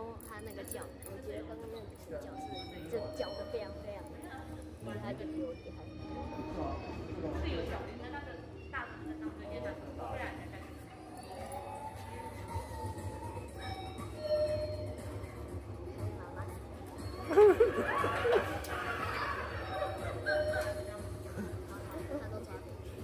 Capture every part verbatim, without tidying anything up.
后它那个脚，我觉得刚刚那个主角是这脚的非常非常厉害，所以他就比我厉害。这个有小林的那个大的在当中间的，不然才开始。妈妈。他都抓进去。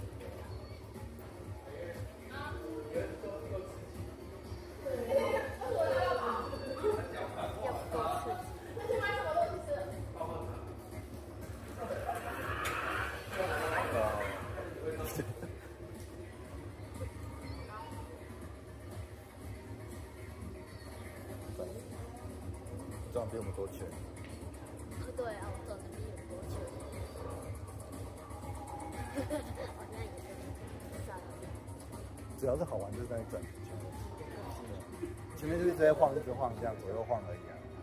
赚比我们多钱。 对啊，我赚的比你们多钱。好像也是算了。 只要是好玩，就是在赚钱。前面就是一直在晃，一直晃，这样左右晃而已啊。